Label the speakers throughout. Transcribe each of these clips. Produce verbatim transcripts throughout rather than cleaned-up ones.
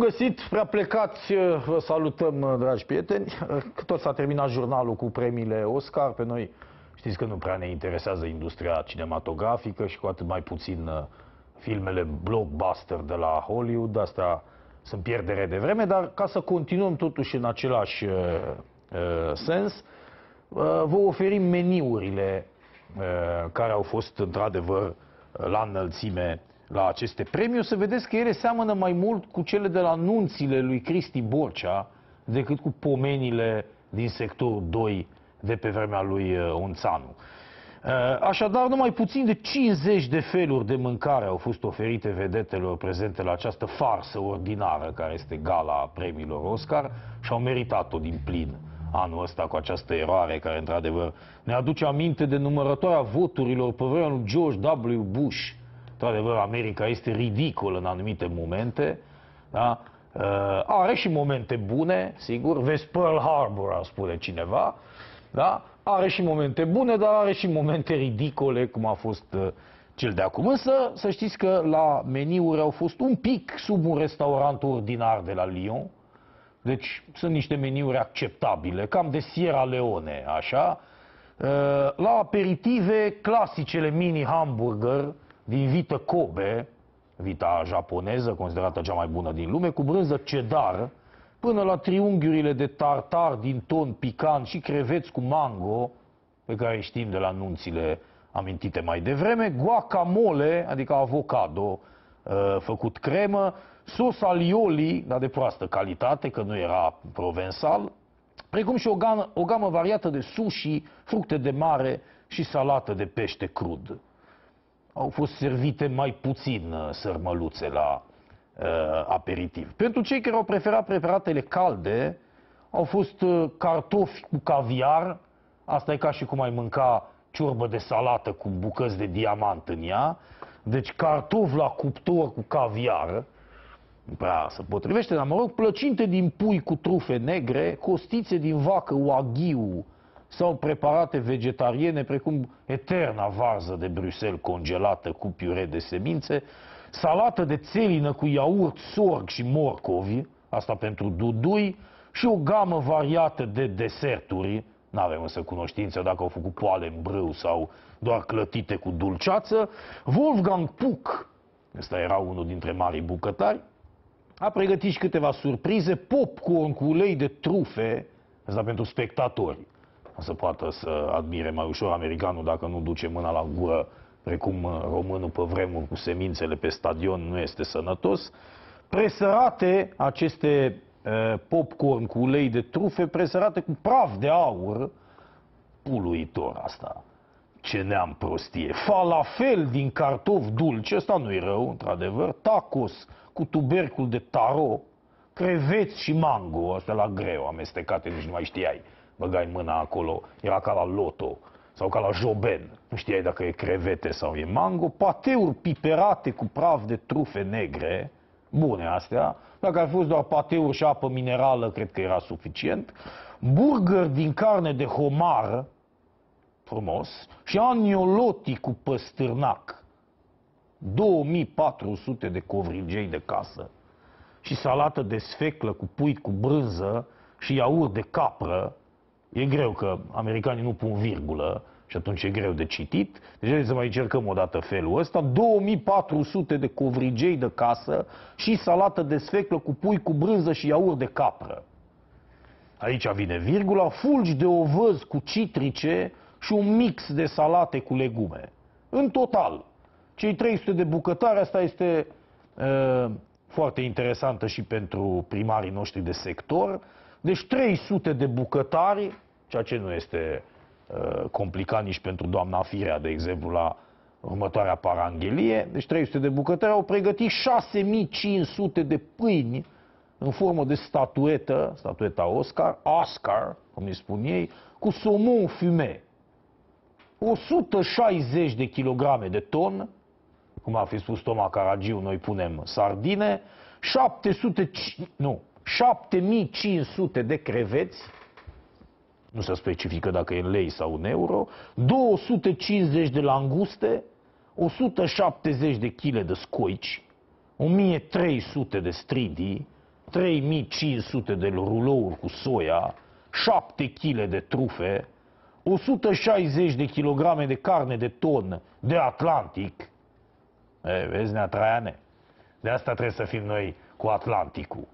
Speaker 1: găsit, prea plecați, vă salutăm, dragi prieteni. Că tot s-a terminat jurnalul cu premiile Oscar, pe noi știți că nu prea ne interesează industria cinematografică și cu atât mai puțin filmele blockbuster de la Hollywood, astea sunt pierdere de vreme, dar ca să continuăm totuși în același uh, uh, sens, uh, vă oferim meniurile uh, care au fost într-adevăr la înălțime la aceste premii. O să vedeți că ele seamănă mai mult cu cele de la nunțile lui Cristi Borcea decât cu pomenile din sectorul doi de pe vremea lui Unțanu. Așadar, numai puțin de cincizeci de feluri de mâncare au fost oferite vedetelor prezente la această farsă ordinară care este gala premiilor Oscar și au meritat-o din plin anul ăsta cu această eroare care, într-adevăr, ne aduce aminte de numărătoarea voturilor pe vremea lui George W. Bush. Într-adevăr, America este ridicolă în anumite momente, da? Are și momente bune, sigur, vezi Pearl Harbor, ar spune cineva, da? Are și momente bune, dar are și momente ridicole, cum a fost uh, cel de acum. Însă, să știți că la meniuri au fost un pic sub un restaurant ordinar de la Lyon. Deci sunt niște meniuri acceptabile, cam de Sierra Leone, așa. Uh, la aperitive, clasicele mini hamburger din vită Kobe, vita japoneză, considerată cea mai bună din lume, cu brânză cheddar, până la triunghiurile de tartar din ton picant și creveți cu mango, pe care știm de la nunțile amintite mai devreme, guacamole, adică avocado făcut cremă, sos alioli, dar de proastă calitate, că nu era provençal, precum și o gamă, o gamă variată de sushi, fructe de mare și salată de pește crud. Au fost servite mai puțin sărmăluțe la Uh, aperitiv. Pentru cei care au preferat preparatele calde, au fost uh, cartofi cu caviar, asta e ca și cum ai mânca ciorbă de salată cu bucăți de diamant în ea, deci cartofi la cuptor cu caviar, nu prea se potrivește, dar mă rog, plăcinte din pui cu trufe negre, costițe din vacă wagyu sau preparate vegetariene, precum eterna varză de Bruxelles congelată cu piure de semințe, salată de țelină cu iaurt, sorg și morcovi, asta pentru dudui, și o gamă variată de deserturi, n-avem însă cunoștință dacă au făcut poale în brâu sau doar clătite cu dulceață. Wolfgang Puck, ăsta era unul dintre marii bucătari, a pregătit și câteva surprize, popcorn cu ulei de trufe, asta pentru spectatori, să poată să admire mai ușor americanul dacă nu duce mâna la gură precum românul pe vremuri cu semințele pe stadion nu este sănătos. Presărate aceste uh, popcorn cu ulei de trufe, presărate cu praf de aur, uluitor asta. Ce neam prostie. Falafel din cartofi dulci, ăsta nu-i rău, într-adevăr, tacos cu tubercul de taro, creveți și mango, astea la greu, amestecate, nici nu mai știai. Băgai mâna acolo, era ca la loto. Sau ca la joben, nu știai dacă e crevete sau e mango, pateuri piperate cu praf de trufe negre, bune astea, dacă ar fost doar pateuri și apă minerală, cred că era suficient, burger din carne de homar, frumos, și agnolotti cu păstârnac, două mii patru sute de covrigei de casă, și salată de sfeclă cu pui cu brânză și iaurt de capră. E greu că americanii nu pun virgulă și atunci e greu de citit. Deci hai să mai încercăm o dată felul ăsta. două mii patru sute de covrigei de casă și salată de sfeclă cu pui cu brânză și iaurt de capră. Aici vine virgula. Fulgi de ovăz cu citrice și un mix de salate cu legume. În total, cei trei sute de bucătari, asta este uh, foarte interesantă și pentru primarii noștri de sector. Deci trei sute de bucătari, ceea ce nu este uh, complicat nici pentru doamna Firea, de exemplu, la următoarea paranghelie. Deci trei sute de bucătari au pregătit șase mii cinci sute de pâini în formă de statuetă, statueta Oscar, Oscar, cum îi spun ei, cu somon fume. o sută șaizeci de kilograme de ton, cum a fi spus Toma Caragiu, noi punem sardine, șapte sute, nu, șapte mii cinci sute de creveți, nu se specifică dacă e în lei sau în euro, două sute cincizeci de languste, o sută șaptezeci de kilograme de scoici, o mie trei sute de stridii, trei mii cinci sute de rulouri cu soia, șapte kilograme de trufe, o sută șaizeci de kilograme de carne de ton de Atlantic. E, vezi, Nea Traiane? De asta trebuie să fim noi cu Atlanticul.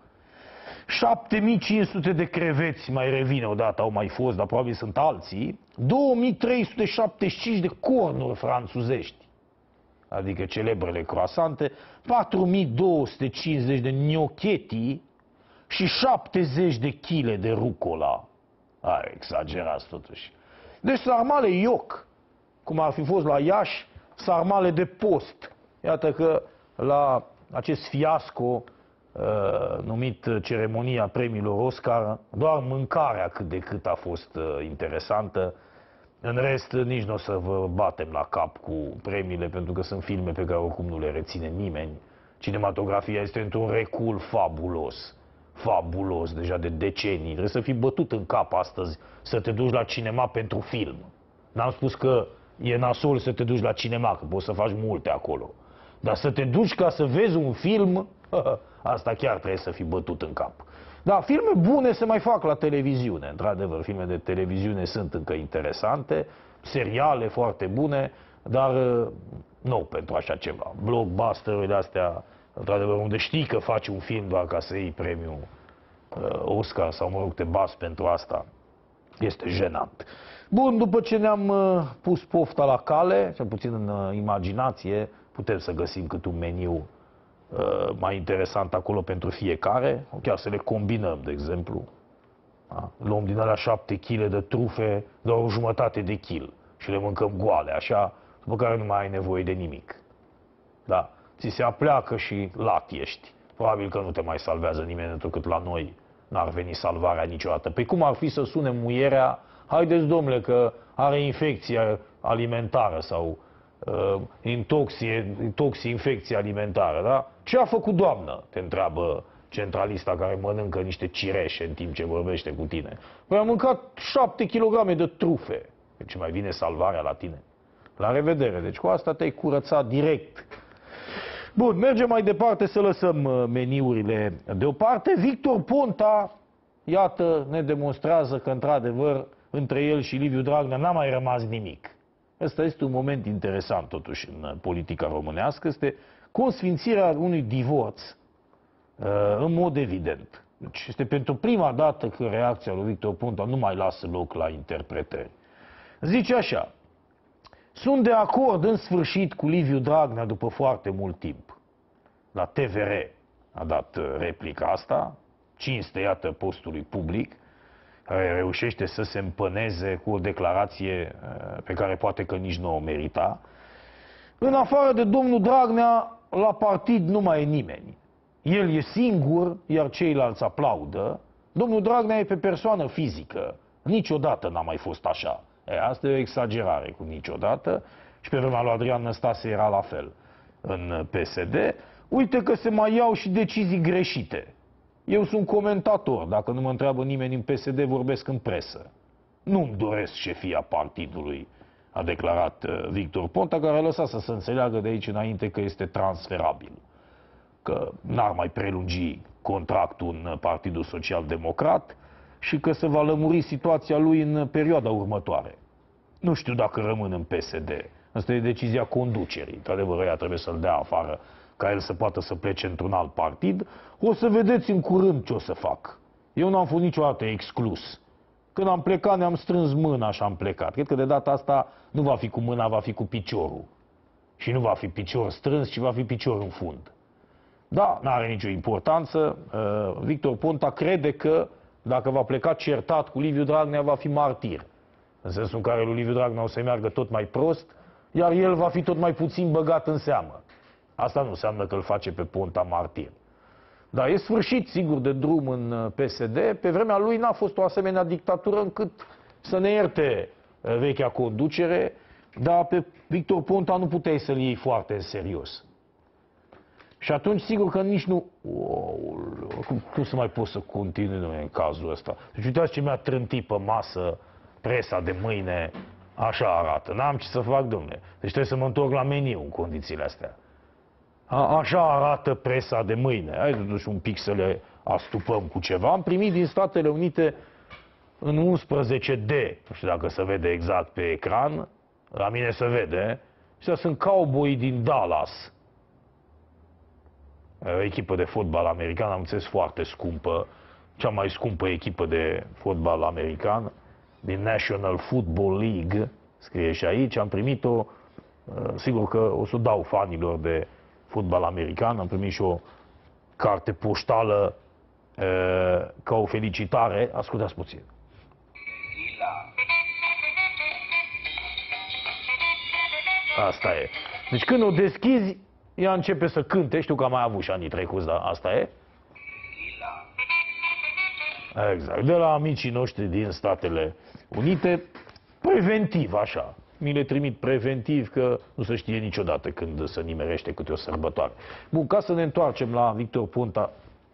Speaker 1: șapte mii cinci sute de creveți, mai revine odată, au mai fost, dar probabil sunt alții. două mii trei sute șaptezeci și cinci de cornuri franțuzești, adică celebrele croasante, patru mii două sute cincizeci de gnocchetti și șaptezeci de kilograme de rucola. Ai, exagerați totuși. Deci sarmale ioc, cum ar fi fost la Iași, sarmale de post. Iată că la acest fiasco uh, numit ceremonia premiilor Oscar, doar mâncarea cât de cât a fost uh, interesantă. În rest, nici nu o să vă batem la cap cu premiile, pentru că sunt filme pe care oricum nu le reține nimeni. Cinematografia este într-un recul fabulos. Fabulos, deja de decenii. Trebuie să fii bătut în cap astăzi să te duci la cinema pentru film. N-am spus că e nasol să te duci la cinema, că poți să faci multe acolo. Dar să te duci ca să vezi un film, asta chiar trebuie să fii bătut în cap. Da, filme bune se mai fac la televiziune. Într-adevăr, filme de televiziune sunt încă interesante, seriale foarte bune, dar nu pentru așa ceva. Blockbuster-urile astea, într-adevăr, unde știi că faci un film doar ca să iei premiul uh, Oscar sau, mă rog, te bați pentru asta, este jenant. Bun, după ce ne-am uh, pus pofta la cale, cel puțin în uh, imaginație, putem să găsim cât un meniu uh, mai interesant acolo pentru fiecare, chiar să le combinăm, de exemplu. Da? Luăm din alea șapte kilograme de trufe, doar o jumătate de kil și le mâncăm goale, așa, după care nu mai ai nevoie de nimic. Da. Ți se apleacă și lat ești. Probabil că nu te mai salvează nimeni, întrucât la noi n-ar veni salvarea niciodată. Păi cum ar fi să sune muierea, haideți domnule că are infecție alimentară sau uh, intoxie, intoxie, infecție alimentară, da? Ce a făcut doamnă? Te întreabă centralista care mănâncă niște cireșe în timp ce vorbește cu tine. Păi am mâncat șapte kilograme de trufe. Deci mai vine salvarea la tine. La revedere. Deci cu asta te-ai curățat direct. Bun, mergem mai departe să lăsăm meniurile deoparte. Victor Ponta, iată, ne demonstrează că, într-adevăr, între el și Liviu Dragnea n-a mai rămas nimic. Ăsta este un moment interesant, totuși, în politica românească. Este consfințirea unui divorț, în mod evident. Deci este pentru prima dată că reacția lui Victor Ponta nu mai lasă loc la interpretări. Zice așa: sunt de acord în sfârșit cu Liviu Dragnea după foarte mult timp. La T V R a dat replica asta, cinste, iată, postului public, care reușește să se împăneze cu o declarație pe care poate că nici nu o merita. În afară de domnul Dragnea, la partid nu mai e nimeni. El e singur, iar ceilalți aplaudă. Domnul Dragnea e pe persoană fizică. Niciodată n-a mai fost așa. E, asta e o exagerare cu niciodată. Și pe vremea lui Adrian Năstase era la fel în P S D. Uite că se mai iau și decizii greșite. Eu sunt comentator. Dacă nu mă întreabă nimeni în P S D, vorbesc în presă. Nu-mi doresc șefia partidului, a declarat Victor Ponta, care a lăsat să se înțeleagă de aici înainte că este transferabil. Că n-ar mai prelungi contractul în Partidul Social Democrat și că se va lămuri situația lui în perioada următoare. Nu știu dacă rămân în P S D. Asta e decizia conducerii. Într-adevăr, ea trebuie să-l dea afară ca el să poată să plece într-un alt partid. O să vedeți în curând ce o să fac. Eu n-am fost niciodată exclus. Când am plecat, ne-am strâns mâna și am plecat. Cred că de data asta nu va fi cu mâna, va fi cu piciorul. Și nu va fi picior strâns, ci va fi picior în fund. Da, n-are nicio importanță. Victor Ponta crede că dacă va pleca certat cu Liviu Dragnea, va fi martir. În sensul în care lui Liviu Dragnea o să meargă tot mai prost, iar el va fi tot mai puțin băgat în seamă. Asta nu înseamnă că îl face pe Ponta martir. Dar e sfârșit, sigur, de drum în P S D. Pe vremea lui n-a fost o asemenea dictatură încât să ne ierte vechea conducere, dar pe Victor Ponta nu puteai să-l iei foarte în serios. Și atunci, sigur că nici nu... Oh, cum, cum să mai pot să continui în cazul ăsta? Deci uitați ce mi-a trântit pe masă presa de mâine. Așa arată. N-am ce să fac, domnule. Deci trebuie să mă întorc la meniu în condițiile astea. A, așa arată presa de mâine. Hai totuși un pic să le astupăm cu ceva. Am primit din Statele Unite în unsprezece D, nu știu dacă se vede exact pe ecran, la mine se vede, și sunt cowboy din Dallas. O echipă de fotbal american, am înțeles, foarte scumpă, cea mai scumpă echipă de fotbal american, din National Football League, scrie și aici, am primit-o, sigur că o să o dau fanilor de fotbal american, am primit și o carte poștală ca o felicitare. Ascultați puțin. Asta e. Deci când o deschizi, ea începe să cânte, știu că am mai avut și anii trecuți, dar asta e. Exact, de la amicii noștri din Statele Unite, preventiv, așa. Mi le trimit preventiv, că nu se știe niciodată când se nimerește câte o sărbătoare. Bun, ca să ne întoarcem la Victor Ponta,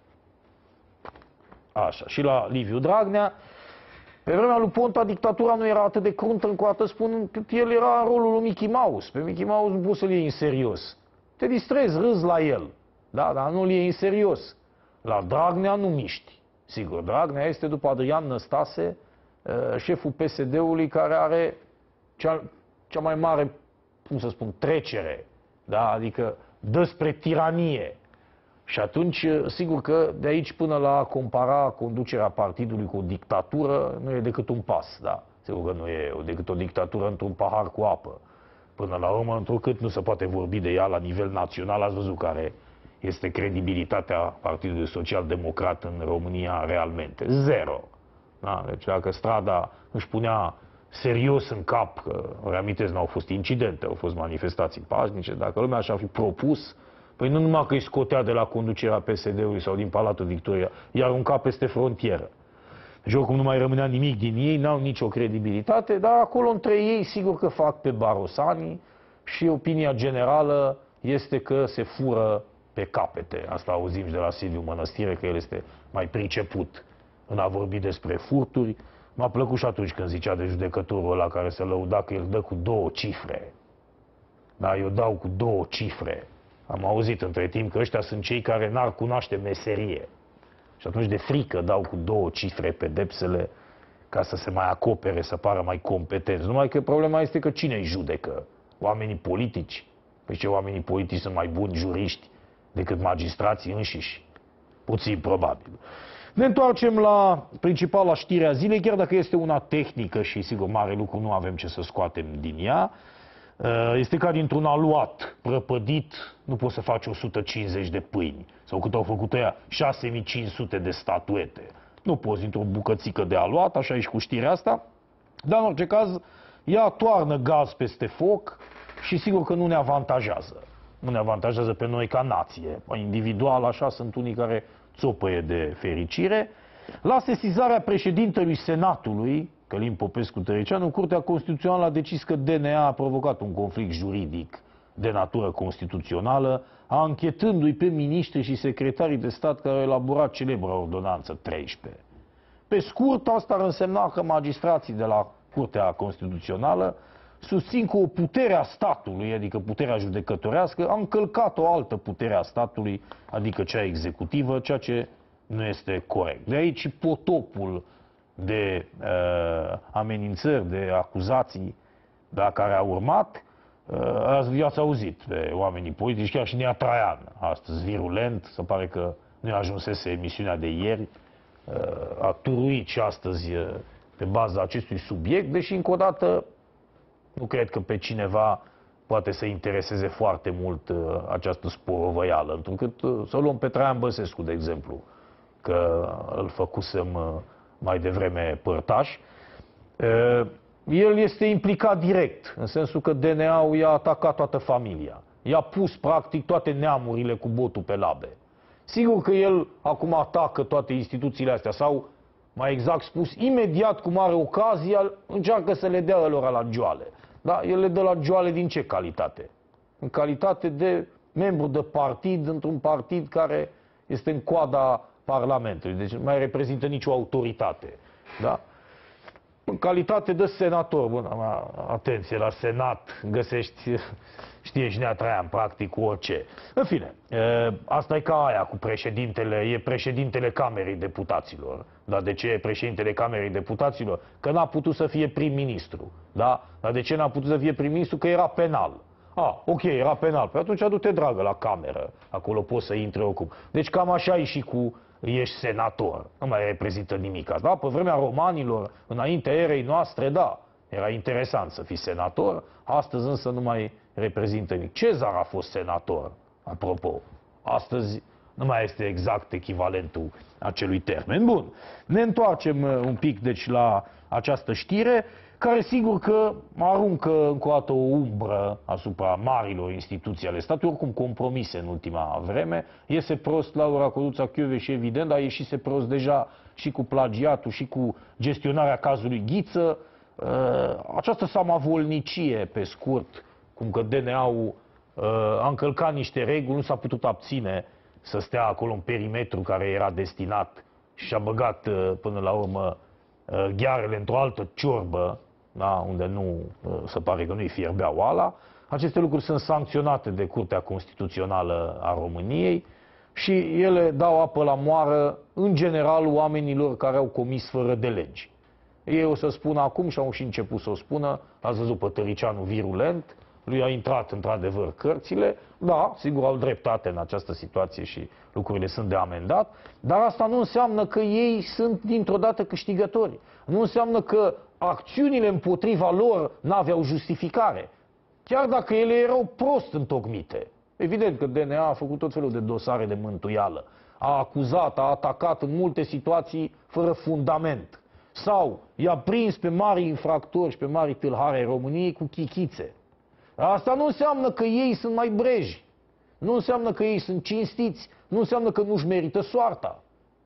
Speaker 1: așa, și la Liviu Dragnea, pe vremea lui Ponta, dictatura nu era atât de cruntă, încă o dată spun, cât el era în rolul lui Mickey Mouse. Pe Mickey Mouse nu poți să-l iei în serios. Te distrezi, râzi la el, da, dar nu-l iei în serios. La Dragnea nu miști. Sigur, Dragnea este, după Adrian Năstase, șeful P S D-ului care are cea, cea mai mare, cum să spun, trecere, da? Adică dă spre tiranie. Și atunci, sigur că de aici până la a compara conducerea partidului cu o dictatură, nu e decât un pas, da? Sigur că nu e decât o dictatură într-un pahar cu apă. Până la urmă, întrucât nu se poate vorbi de ea la nivel național, ați văzut care este credibilitatea Partidului Social-Democrat în România realmente. Zero. Da? Deci dacă Strada își punea serios în cap, că, reamintesc, nu au fost incidente, au fost manifestații pașnice, dacă lumea și-ar fi propus, păi nu numai că îi scotea de la conducerea P S D-ului sau din Palatul Victoria, i-ar arunca peste frontieră. Deci oricum nu mai rămânea nimic din ei, n-au nicio credibilitate, dar acolo între ei sigur că fac pe barosani și opinia generală este că se fură pe capete. Asta auzim și de la Silviu Mănăstire, că el este mai priceput în a vorbi despre furturi. M-a plăcut și atunci când zicea de judecătorul ăla care se lăuda că el dă cu două cifre. Da, eu dau cu două cifre. Am auzit între timp că ăștia sunt cei care n-ar cunoaște meserie. Și atunci de frică dau cu două cifre pedepsele ca să se mai acopere, să pară mai competenți. Numai că problema este că cine îi judecă? Oamenii politici? Păi ce, oamenii politici sunt mai buni juriști decât magistrații înșiși? Puțin probabil. Ne întoarcem la principala știre a zilei, chiar dacă este una tehnică și, sigur, mare lucru, nu avem ce să scoatem din ea. Este ca dintr-un aluat prăpădit, nu poți să faci o sută cincizeci de pâini. Sau cât au făcut ăia, șase mii cinci sute de statuete. Nu poți dintr-o bucățică de aluat, așa e și cu știrea asta. Dar, în orice caz, ea toarnă gaz peste foc și sigur că nu ne avantajează. Nu ne avantajează pe noi ca nație. Individual, așa, sunt unii care țopăie de fericire. La sesizarea președintelui Senatului, Călin Popescu-Tăricianu, Curtea Constituțională a decis că D N A a provocat un conflict juridic de natură constituțională, anchetându-i pe miniștri și secretarii de stat care au elaborat celebra ordonanță treisprezece. Pe scurt, asta ar însemna că magistrații de la Curtea Constituțională susțin că o putere a statului, adică puterea judecătorească, a încălcat o altă putere a statului, adică cea executivă, ceea ce nu este corect. De aici potopul de uh, amenințări, de acuzații, da, care a urmat. Uh, ați auzit de oamenii politici, chiar și Nea Traian, astăzi virulent, se pare că nu ajunsese emisiunea de ieri, uh, a turuit și astăzi uh, pe baza acestui subiect, deși încă o dată nu cred că pe cineva poate să intereseze foarte mult uh, această sporovăială, întrucât uh, să luăm pe Traian Băsescu, de exemplu, că îl făcusem uh, mai devreme părtaș. Uh, el este implicat direct, în sensul că D N A-ul i-a atacat toată familia. I-a pus practic toate neamurile cu botul pe labe. Sigur că el acum atacă toate instituțiile astea, sau mai exact spus, imediat cum are ocazia, încearcă să le dea lor la joale. Da? El le dă la joale din ce calitate? În calitate de membru de partid, într-un partid care este în coada Parlamentului, deci nu mai reprezintă nicio autoritate. Da? în calitate de senator, bun, atenție, la Senat găsești, știe și Nea Traian, practic, cu orice. În fine, asta e ca aia cu președintele, e președintele Camerei Deputaților. Dar de ce e președintele Camerei Deputaților? Că n-a putut să fie prim-ministru. Da? Dar de ce n-a putut să fie prim-ministru? Că era penal. A, ok, era penal. Păi atunci du-te, dragă, la cameră. Acolo poți să intre oricum. Deci cam așa e și cu ești senator. Nu mai reprezintă nimic. Da? Pe vremea romanilor, înainte erei noastre, da, era interesant să fii senator. Astăzi însă nu mai reprezintă nimic. Cezar a fost senator, apropo. Astăzi nu mai este exact echivalentul acelui termen. Bun, ne întoarcem un pic deci la această știre, care sigur că aruncă încă o dată o umbră asupra marilor instituții ale statului, oricum compromise în ultima vreme. Iese prost Laura Codruța Kövesi, evident, dar ieșise prost deja și cu plagiatul și cu gestionarea cazului Ghiță. Această samavolnicie, pe scurt, cum că D N A-ul a încălcat niște reguli, nu s-a putut abține să stea acolo în perimetru care era destinat și a băgat până la urmă ghearele într-o altă ciorbă, da, unde nu se pare că nu-i fierbea oala. Aceste lucruri sunt sancționate de Curtea Constituțională a României și ele dau apă la moară în general oamenilor care au comis fără de legi. Ei o să spună acum și au și început să o spună, ați văzut pe Tăricianu virulent, lui a intrat într-adevăr cărțile, da, sigur au dreptate în această situație și lucrurile sunt de amendat, dar asta nu înseamnă că ei sunt dintr-o dată câștigători. Nu înseamnă că acțiunile împotriva lor n-aveau justificare, chiar dacă ele erau prost întocmite. Evident că D N A a făcut tot felul de dosare de mântuială, a acuzat, a atacat în multe situații fără fundament, sau i-a prins pe mari infractori și pe mari tâlhari ai României cu chichițe. Asta nu înseamnă că ei sunt mai breji, nu înseamnă că ei sunt cinstiți, nu înseamnă că nu-și merită soarta.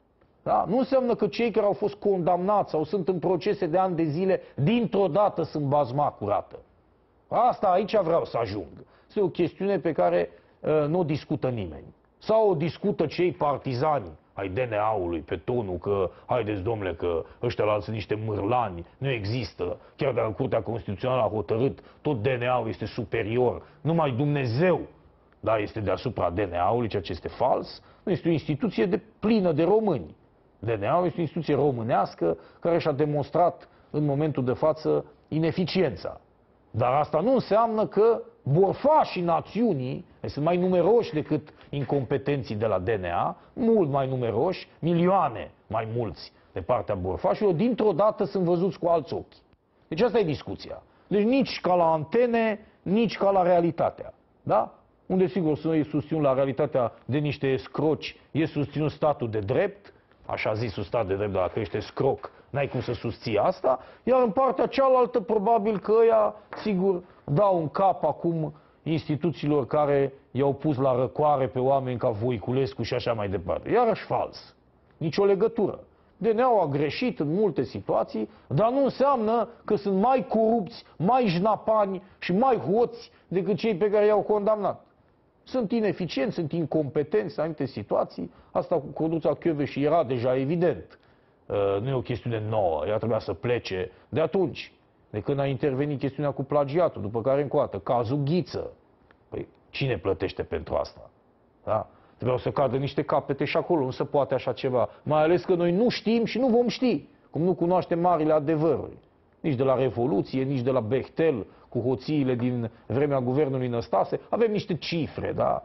Speaker 1: Da? Nu înseamnă că cei care au fost condamnați sau sunt în procese de ani de zile, dintr-o dată sunt bazma curată. Asta aici vreau să ajung. Este o chestiune pe care uh, nu o discută nimeni. Sau o discută cei partizani ai D N A-ului pe tonul că, haideți domnule, că ăștia la sunt niște mârlani, nu există. Chiar dacă Curtea Constituțională a hotărât, tot D N A-ul este superior. Numai Dumnezeu, da, este deasupra D N A-ului, ceea ce este fals. Nu este o instituție de plină de români. D N A-ul este o instituție românească care și-a demonstrat în momentul de față ineficiența. Dar asta nu înseamnă că borfașii națiunii sunt mai numeroși decât incompetenții de la D N A, mult mai numeroși, milioane mai mulți de partea borfașilor, dintr-o dată sunt văzuți cu alți ochi. Deci asta e discuția. Deci nici ca la Antene, nici ca la Realitatea. Da? Unde sigur să e susținut la Realitatea de niște escroci, e susținut statul de drept, așa zisul stat de drept, dacă ești scroc, n-ai cum să susții asta, iar în partea cealaltă probabil că ăia, sigur, dau în cap acum instituțiilor care i-au pus la răcoare pe oameni ca Voiculescu și așa mai departe. Iarăși fals. Nicio legătură. D N A-ul a greșit în multe situații, dar nu înseamnă că sunt mai corupți, mai jnapani și mai hoți decât cei pe care i-au condamnat. Sunt ineficienți, sunt incompetenți în anumite situații. Asta cu Codruța Kövesi era deja evident. Uh, nu e o chestiune nouă. Ea trebuia să plece de atunci, de când a intervenit chestiunea cu plagiatul, după care încă o dată, cazul Ghiță. Păi, cine plătește pentru asta? Da? Trebuiau să cadă niște capete și acolo, nu se poate așa ceva. Mai ales că noi nu știm și nu vom ști, cum nu cunoaștem marile adevăruri. Nici de la Revoluție, nici de la Bechtel, cu hoțiile din vremea guvernului Năstase. Avem niște cifre, da?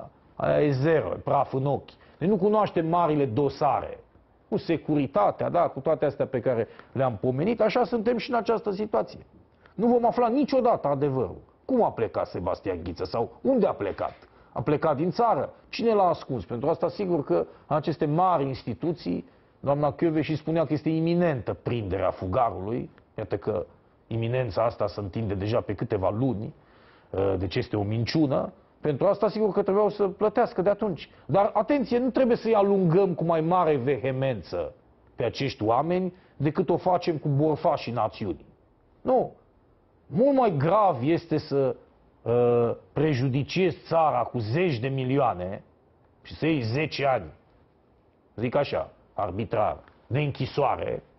Speaker 1: Aia e zero, e praf în ochi. Deci nu cunoaștem marile dosare. Cu securitatea, da, cu toate astea pe care le-am pomenit, așa suntem și în această situație. Nu vom afla niciodată adevărul. Cum a plecat Sebastian Ghiță sau unde a plecat? A plecat din țară? Cine l-a ascuns? Pentru asta sigur că aceste mari instituții, doamna Kövesi spunea că este iminentă prinderea fugarului. Iată că iminența asta se întinde deja pe câteva luni, deci este o minciună. Pentru asta sigur că trebuiau să plătească de atunci. Dar atenție, nu trebuie să-i alungăm cu mai mare vehemență pe acești oameni decât o facem cu borfașii națiunii. Nu. Mult mai grav este să uh, prejudiciezi țara cu zeci de milioane și să iei zece ani, zic așa, arbitrar, de închisoare,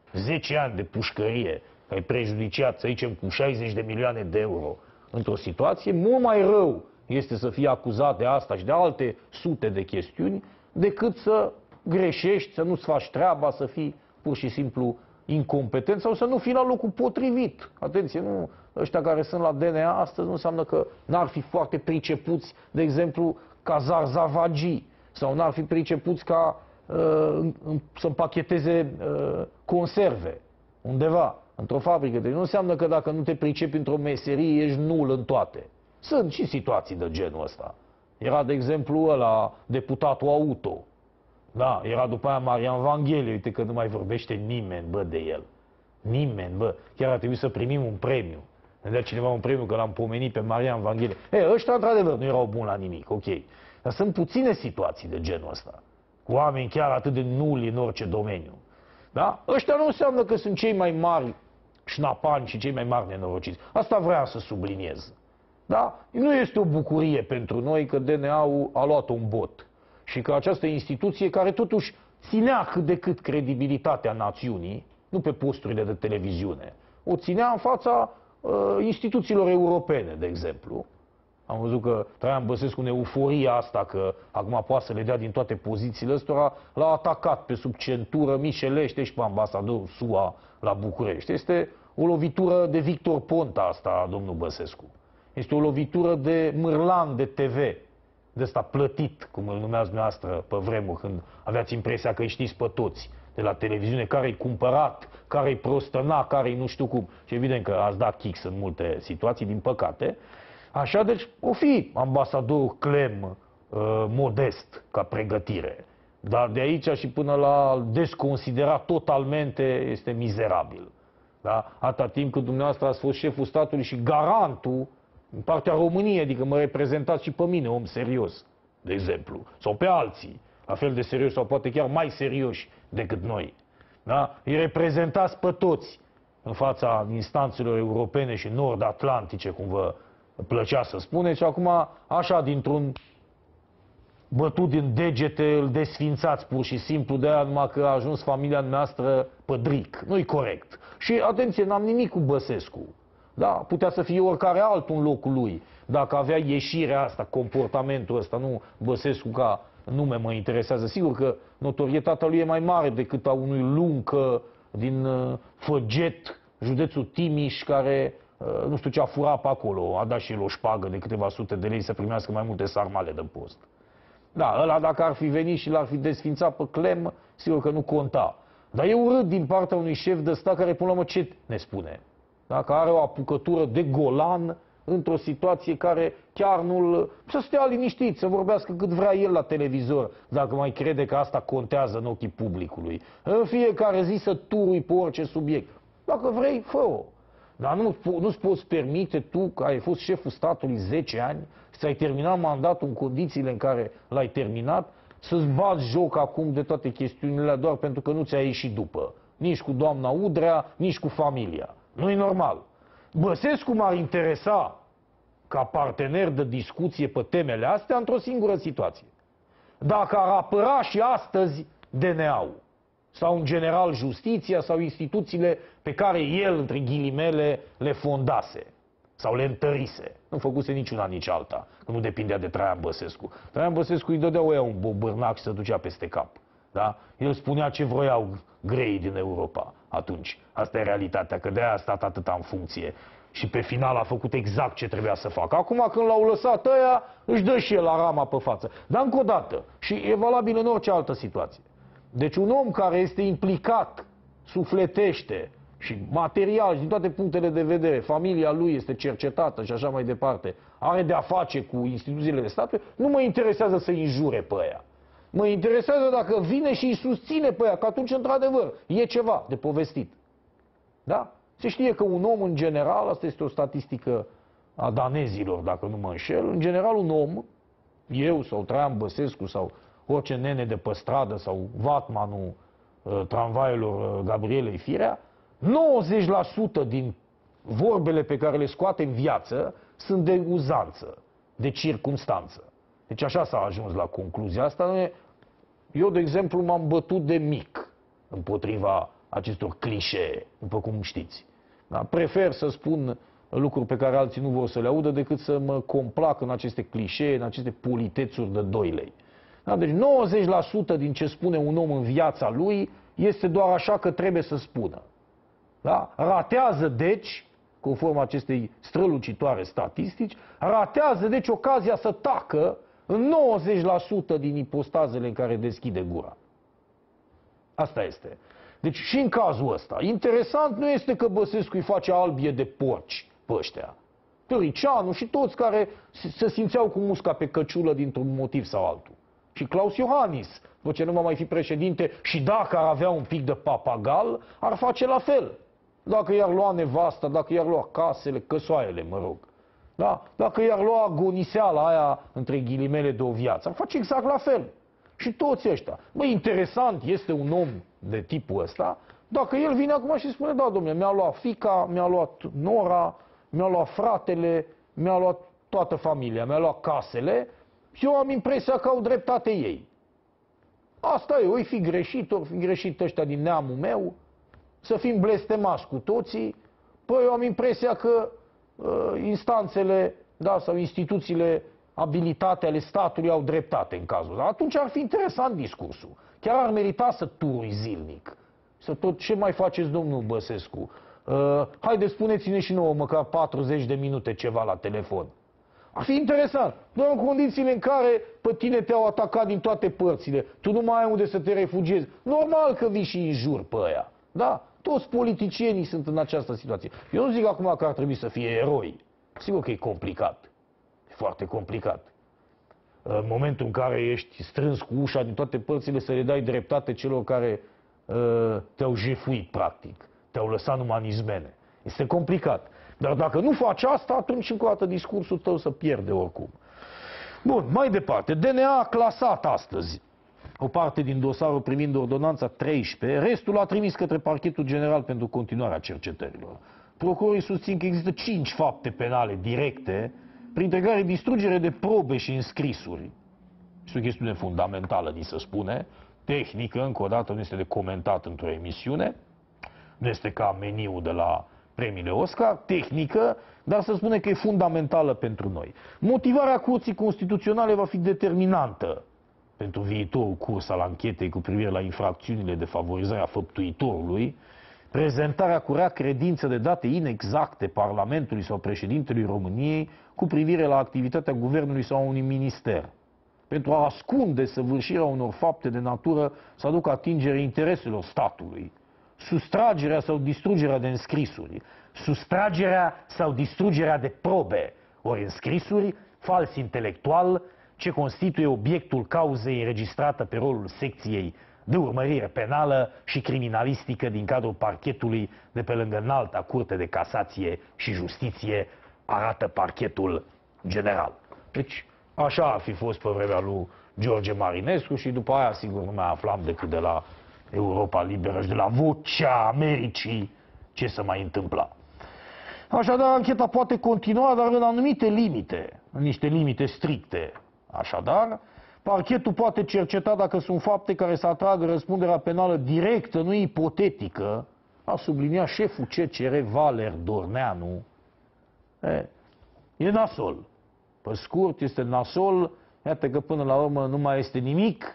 Speaker 1: zece ani de pușcărie, ai prejudiciat, să zicem, cu șaizeci de milioane de euro într-o situație, mult mai rău este să fii acuzat de asta și de alte sute de chestiuni, decât să greșești, să nu-ți faci treaba, să fii pur și simplu incompetent sau să nu fii la locul potrivit. Atenție, nu, ăștia care sunt la D N A astăzi nu înseamnă că n-ar fi foarte pricepuți, de exemplu, ca zarzavagii sau n-ar fi pricepuți ca uh, să împacheteze uh, conserve undeva, într-o fabrică. Deci nu înseamnă că dacă nu te pricepi într-o meserie, ești nul în toate. Sunt și situații de genul ăsta. Era, de exemplu, ăla, deputatul auto. Da, era după aia Marian Vanghelie, uite că nu mai vorbește nimeni, bă, de el. Nimeni, bă. Chiar ar trebui să primim un premiu. Ne dea cineva un premiu că l-am pomenit pe Marian Vanghelie. E, ăștia, într-adevăr, nu erau buni la nimic, ok. Dar sunt puține situații de genul ăsta. Cu oameni chiar atât de nuli în orice domeniu. Da? Ăștia nu înseamnă că sunt cei mai mari șnapani și cei mai mari nenorociți. Asta vreau să subliniez. Da? Nu este o bucurie pentru noi că D N A-ul a luat un bot. Și că această instituție, care totuși ținea cât de cât credibilitatea națiunii, nu pe posturile de televiziune, o ținea în fața uh, instituțiilor europene, de exemplu. Am văzut că Traian Băsescu, în euforia asta, că acum poate să le dea din toate pozițiile ăstora, l-a atacat pe sub centură, mișelește și pe ambasadorul S U A la București. Este o lovitură de Victor Ponta asta, domnul Băsescu. Este o lovitură de mârlan de T V, de ăsta plătit, cum îl numeați dumneavoastră pe vremuri, când aveați impresia că îi știți pe toți de la televiziune, care-i cumpărat, care-i prostăna, care-i nu știu cum. Și evident că ați dat kicks în multe situații, din păcate. Așa, deci, o fi ambasadorul Clem uh, modest ca pregătire. Dar de aici și până la desconsiderat totalmente este mizerabil. Da? Atâta timp cât dumneavoastră ați fost șeful statului și garantul în partea României, adică mă reprezentați și pe mine, om serios, de exemplu, sau pe alții, la fel de serios sau poate chiar mai serioși decât noi. Da? Îi reprezentați pe toți în fața instanțelor europene și nord-atlantice, cum vă plăcea să spuneți, și acum, așa, dintr-un bătut din degete, îl desfințați pur și simplu, de aia numai că a ajuns familia noastră pădric. Nu-i corect. Și, atenție, n-am nimic cu Băsescu. Da, putea să fie oricare altul în locul lui. Dacă avea ieșirea asta, comportamentul ăsta, nu Băsescu ca nume mă interesează. Sigur că notorietatea lui e mai mare decât a unui Luncă din uh, Făget, județul Timiș, care uh, nu știu ce a furat pe acolo. A dat și el o șpagă de câteva sute de lei să primească mai multe sarmale de post. Da, ăla dacă ar fi venit și l-ar fi desfințat pe Clem, sigur că nu conta. Dar e urât din partea unui șef de stat care, până la urmă, ce ne spune? Dacă are o apucătură de golan într-o situație care chiar nu-l... Să stea liniștit, să vorbească cât vrea el la televizor, dacă mai crede că asta contează în ochii publicului. În fiecare zi să turui pe orice subiect. Dacă vrei, fă-o. Dar nu, nu-ți poți permite tu, că ai fost șeful statului zece ani, să-ai terminat mandatul în condițiile în care l-ai terminat, să-ți bați joc acum de toate chestiunile doar pentru că nu ți-a ieșit după. Nici cu doamna Udrea, nici cu familia. Nu e normal. Băsescu m-ar interesa ca partener de discuție pe temele astea într-o singură situație. Dacă ar apăra și astăzi D N A-ul, sau în general justiția, sau instituțiile pe care el, între ghilimele, le fondase, sau le întărise. Nu făcuse niciuna, nici alta, că nu depindea de Traian Băsescu. Traian Băsescu îi dădea oia un bobârnac și se ducea peste cap. Da? El spunea ce vroiau greii din Europa atunci. Asta e realitatea, că de-aia a stat atâta în funcție. Și pe final a făcut exact ce trebuia să facă. Acum când l-au lăsat ăia, își dă și el la rama pe față. Dar încă o dată, și e valabil în orice altă situație. Deci un om care este implicat, sufletește și material și din toate punctele de vedere, familia lui este cercetată și așa mai departe, are de-a face cu instituțiile de stat, nu mă interesează să-i înjure pe ăia. Mă interesează dacă vine și îi susține pe ea, că atunci, într-adevăr, e ceva de povestit. Da? Se știe că un om, în general, asta este o statistică a danezilor, dacă nu mă înșel, în general un om, eu sau Traian Băsescu sau orice nene de pe stradă sau vatmanul uh, tramvaielor uh, Gabrielei Firea, nouăzeci la sută din vorbele pe care le scoate în viață sunt de uzanță, de circumstanță. Deci așa s-a ajuns la concluzia asta. Eu, de exemplu, m-am bătut de mic împotriva acestor clișee, după cum știți. Da? Prefer să spun lucruri pe care alții nu vor să le audă decât să mă complac în aceste clișee, în aceste politețuri de doi lei. Da? Deci nouăzeci la sută din ce spune un om în viața lui este doar așa că trebuie să spună. Da? Ratează, deci, conform acestei strălucitoare statistici, ratează, deci, ocazia să tacă în nouăzeci la sută din ipostazele în care deschide gura. Asta este. Deci și în cazul ăsta, interesant nu este că Băsescu îi face albie de porci pe ăștia. Tăricianu și toți care se simțeau cu musca pe căciulă dintr-un motiv sau altul. Și Claus Iohannis, după ce nu va mai fi președinte, și dacă ar avea un pic de papagal, ar face la fel. Dacă i-ar lua nevasta, dacă i-ar lua casele, căsoaiele, mă rog. Da? Dacă i-ar lua agoniseala aia, între ghilimele, de o viață, ar face exact la fel. Și toți ăștia. Băi, interesant este un om de tipul ăsta, dacă el vine acum și spune, da, domnule, mi-a luat fiica, mi-a luat nora, mi-a luat fratele, mi-a luat toată familia, mi-a luat casele, și eu am impresia că au dreptate ei. Asta e, oi fi greșit, ori fi greșit ăștia din neamul meu, să fim blestemați cu toții. Păi eu am impresia că uh, instanțele, da, sau instituțiile abilitate ale statului au dreptate în cazul ăsta. Atunci ar fi interesant discursul. Chiar ar merita să turui zilnic. Să tot, ce mai faceți, domnul Băsescu? Uh, haideți, spuneți-ne și nouă măcar patruzeci de minute ceva la telefon. Ar fi interesant. Doar în condițiile în care pe tine te-au atacat din toate părțile. Tu nu mai ai unde să te refugiezi. Normal că vii și înjuri pe aia. Da? Toți politicienii sunt în această situație. Eu nu zic acum că ar trebui să fie eroi. Sigur că e complicat. E foarte complicat. În momentul în care ești strâns cu ușa din toate părțile să le dai dreptate celor care uh, te-au jefuit, practic. Te-au lăsat numai în izmene. Este complicat. Dar dacă nu faci asta, atunci încă o dată discursul tău se pierde oricum. Bun, mai departe. D N A a clasat astăzi o parte din dosarul privind ordonanța treisprezece, restul a trimis către Parchetul General pentru continuarea cercetărilor. Procurorii susțin că există cinci fapte penale directe, printre care distrugere de probe și înscrisuri. Este o chestiune fundamentală, ni se spune, tehnică, încă o dată nu este de comentat într-o emisiune, nu este ca meniul de la premiile Oscar, tehnică, dar se spune că e fundamentală pentru noi. Motivarea Curții Constituționale va fi determinantă pentru viitorul curs al anchetei cu privire la infracțiunile de favorizare a făptuitorului, prezentarea cu rea credință de date inexacte Parlamentului sau președintelui României cu privire la activitatea guvernului sau a unui minister, pentru a ascunde săvârșirea unor fapte de natură să aducă atingere intereselor statului, sustragerea sau distrugerea de înscrisuri, sustragerea sau distrugerea de probe, ori înscrisuri, fals intelectual, ce constituie obiectul cauzei înregistrată pe rolul secției de urmărire penală și criminalistică din cadrul parchetului de pe lângă Înalta Curte de Casație și Justiție, arată Parchetul General. Deci, așa ar fi fost pe vremea lui George Marinescu și după aia, sigur, nu mai aflam decât de la Europa Liberă și de la Vocea Americii ce se mai întâmpla. Așadar, ancheta poate continua, dar în anumite limite, în niște limite stricte. Așadar, parchetul poate cerceta dacă sunt fapte care să atragă răspunderea penală directă, nu ipotetică, a subliniat șeful C C R Valer Dorneanu. E, e nasol. Pe scurt, este nasol, iată că până la urmă nu mai este nimic,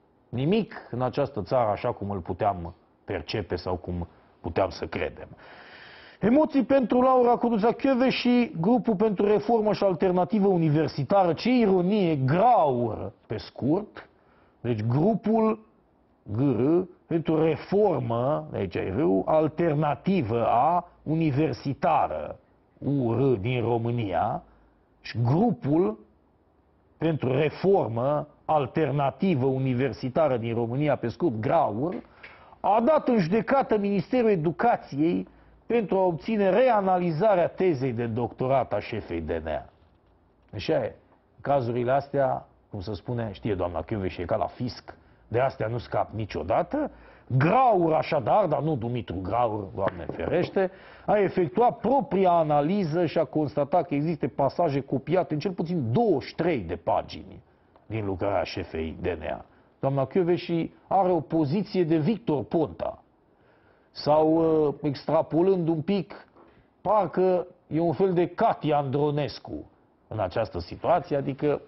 Speaker 1: nimic în această țară așa cum îl puteam percepe sau cum puteam să credem. Emoții pentru Laura Codruța-Kövesi și Grupul pentru Reformă și Alternativă Universitară. Ce ironie, GRAUR pe scurt. Deci grupul G R pentru Reformă, aici e R, Alternativă a Universitară, U R din România, și Grupul pentru Reformă Alternativă Universitară din România, pe scurt GRAUR, a dat în judecată Ministerul Educației pentru a obține reanalizarea tezei de doctorat a șefei D N A. Așa e. Cazurile astea, cum se spune, știe doamna Kövesi, e ca la fisc, de astea nu scap niciodată. GRAUR, așadar, dar nu Dumitru Graur, Doamne ferește, a efectuat propria analiză și a constatat că există pasaje copiate în cel puțin douăzeci și trei de pagini din lucrarea șefei D N A. Doamna Kövesi are o poziție de Victor Ponta. sau uh, extrapolând un pic, parcă e un fel de Cati Andronescu în această situație, adică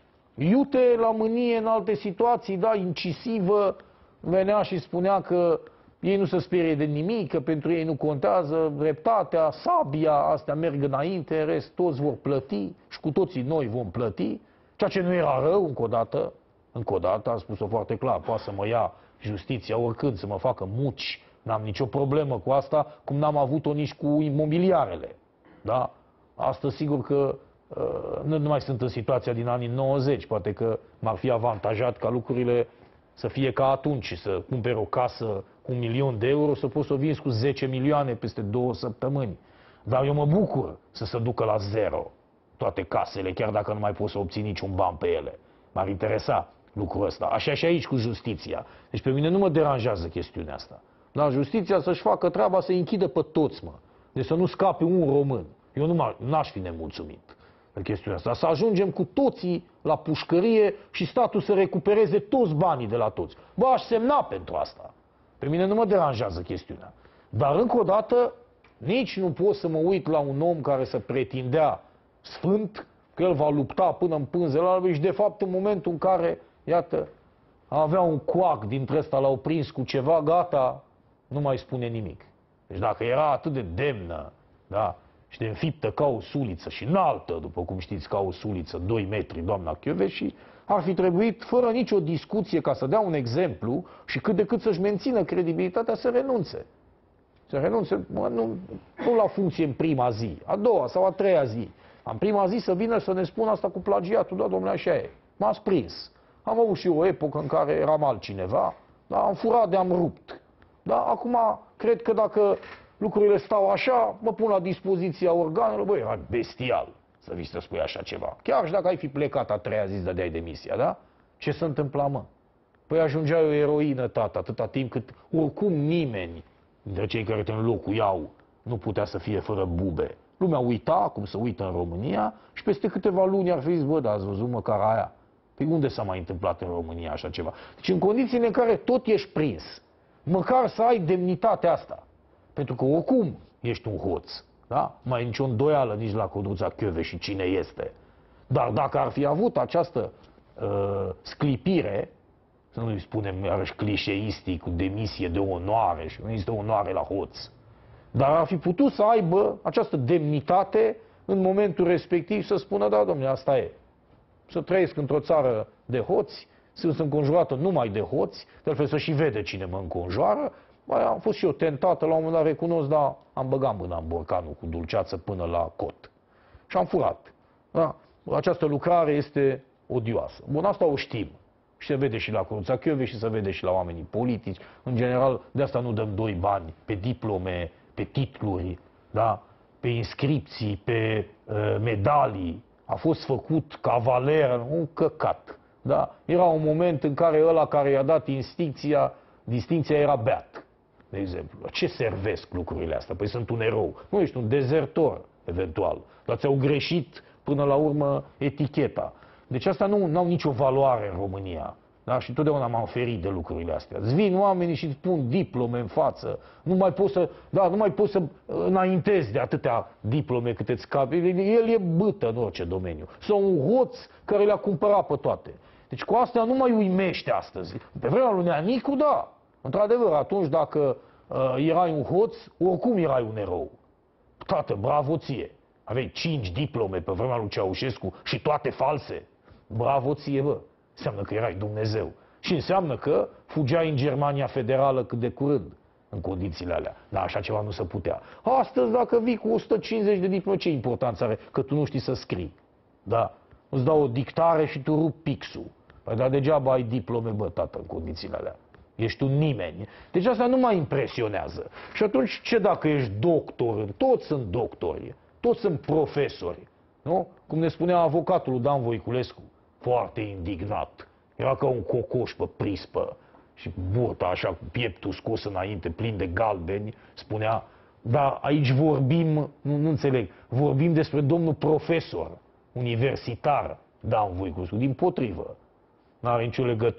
Speaker 1: iute la mânie în alte situații, da, incisivă, venea și spunea că ei nu se sperie de nimic, că pentru ei nu contează dreptatea, sabia, astea merg înainte, în rest toți vor plăti și cu toții noi vom plăti, ceea ce nu era rău, încă o dată, încă o dată, am spus-o foarte clar, poate să mă ia justiția oricând, să mă facă muci, n-am nicio problemă cu asta, cum n-am avut-o nici cu imobiliarele, da? Astăzi, sigur că uh, nu mai sunt în situația din anii nouăzeci, poate că m-ar fi avantajat ca lucrurile să fie ca atunci, să cumperi o casă cu un milion de euro, să poți să o vinzi cu zece milioane peste două săptămâni. Dar eu mă bucur să se ducă la zero toate casele, chiar dacă nu mai poți să obții niciun ban pe ele. M-ar interesa lucrul ăsta. Așa și aici cu justiția. Deci pe mine nu mă deranjează chestiunea asta. Dar justiția să-și facă treaba, să-i închidă pe toți, mă. Deci să nu scape un român. Eu nu n-aș fi nemulțumit pe chestiunea asta. Să ajungem cu toții la pușcărie și statul să recupereze toți banii de la toți. Bă, aș semna pentru asta. Pe mine nu mă deranjează chestiunea. Dar încă o dată, nici nu pot să mă uit la un om care să pretindea sfânt, că el va lupta până în pânzele albe și de fapt în momentul în care, iată, avea un coac dintre ăsta, l-au prins cu ceva, gata, nu mai spune nimic. Deci dacă era atât de demnă, da, și de înfiptă ca o suliță și înaltă, după cum știți, ca o suliță, doi metri, doamna Kövesi, ar fi trebuit, fără nicio discuție, ca să dea un exemplu și cât de cât să-și mențină credibilitatea, să renunțe. Să renunțe, mă, nu, nu la funcție în prima zi, a doua sau a treia zi. În prima zi să vină să ne spună asta cu plagiatul, da, domnule, așa e. M-ați prins. Am avut și o epocă în care eram altcineva, dar am furat de am rupt. Da, acum, cred că dacă lucrurile stau așa, mă pun la dispoziția organelor, băi, era bestial să vii să spui așa ceva. Chiar și dacă ai fi plecat a treia zi, îți dădeai demisia, da? Ce se întâmpla, mă? Păi ajungea o eroină, tată, atâta timp cât oricum nimeni dintre cei care te înlocuiau nu putea să fie fără bube. Lumea uita, cum se uită în România, și peste câteva luni ar fi zis, bă, dar ați văzut măcar aia? Păi unde s-a mai întâmplat în România așa ceva? Deci în condițiile în care tot ești prins, măcar să ai demnitatea asta. Pentru că oricum ești un hoț, da? Mai e nicio îndoială nici la Codruța Kövesi și cine este. Dar dacă ar fi avut această uh, sclipire, să nu-i spunem iarăși clișeistic, cu demisie de onoare, și nu este onoare la hoț, dar ar fi putut să aibă această demnitate în momentul respectiv să spună, da, domnule, asta e. Să trăiesc într-o țară de hoți, sunt înconjurată numai de hoți, de altfel să și vede cine mă înconjoară. Băi, am fost și eu tentată, la un moment dat recunosc, dar am băgat mâna în borcanul cu dulceață până la cot. Și am furat. Da? Această lucrare este odioasă. Bun, asta o știm. Și se vede și la Codruța Kövesi și se vede și la oamenii politici. În general, de asta nu dăm doi bani pe diplome, pe titluri, da? Pe inscripții, pe uh, medalii. A fost făcut cavaler, un căcat. Da? Era un moment în care ăla care i-a dat distinția, distinția era beat, de exemplu. La ce servesc lucrurile astea? Păi sunt un erou. Nu ești un dezertor, eventual. Dar ți-au greșit până la urmă eticheta. Deci asta nu au nicio valoare în România. Da? Și totdeauna m-am ferit de lucrurile astea. Îți vin oamenii și îți pun diplome în față. Nu mai poți să, da, nu mai poți să înaintezi de atâtea diplome cât îți capi. El e bâtă în orice domeniu. Sau un hoț care le-a cumpărat pe toate. Deci cu astea nu mai uimește astăzi. Pe vremea lui Neanicu, da. Într-adevăr, atunci dacă uh, erai un hoț, oricum erai un erou. Tată, bravo ție. Aveai cinci diplome pe vremea lui Ceaușescu și toate false. Bravo ție, bă. Înseamnă că erai Dumnezeu. Și înseamnă că fugeai în Germania Federală cât de curând, în condițiile alea. Dar așa ceva nu se putea. Astăzi, dacă vii cu o sută cincizeci de diplome, ce importanță are? Că tu nu știi să scrii. Da? Îți dau o dictare și tu rupi pixul. Păi, dar degeaba ai diplome, bă, tată, în condițiile alea. Ești un nimeni. Deci asta nu mai impresionează. Și atunci, ce dacă ești doctor? Toți sunt doctori. Toți sunt profesori. Nu? Cum ne spunea avocatul Dan Voiculescu. Foarte indignat. Era ca un cocoș pe prispă și burta așa cu pieptul scos înainte, plin de galbeni, spunea, dar aici vorbim, nu, nu înțeleg, vorbim despre domnul profesor universitar Dan Voiculescu, dimpotrivă. N-are nicio legătură.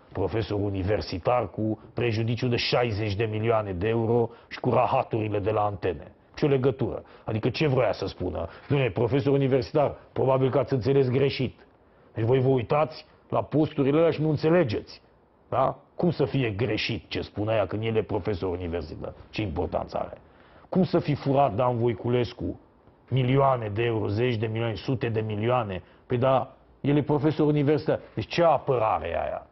Speaker 1: profesor universitar cu prejudiciu de șaizeci de milioane de euro și cu rahaturile de la antene. Ce o legătură? Adică ce vroia să spună? Dom'le, profesor universitar, probabil că ați înțeles greșit. Deci voi vă uitați la posturile alea și nu înțelegeți. Da? Cum să fie greșit ce spunea ea când el e profesor universitar? Ce importanță are? Cum să fi furat Dan Voiculescu milioane de euro, zeci de milioane, sute de milioane? Păi da, el e profesor universitar. Deci ce apărare e aia?